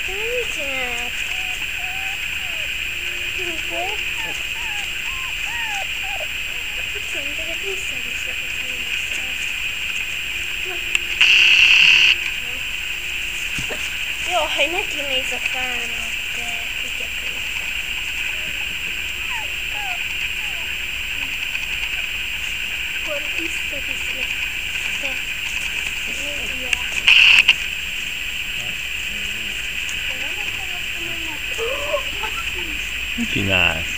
Mit csinálsz? Kicsim, téged vissza-vissza, hogyha vissza. Jó, hogy neki mész a fának, de kutyakő. Akkor visszaviszlek. Te. Média. Mit csinálsz?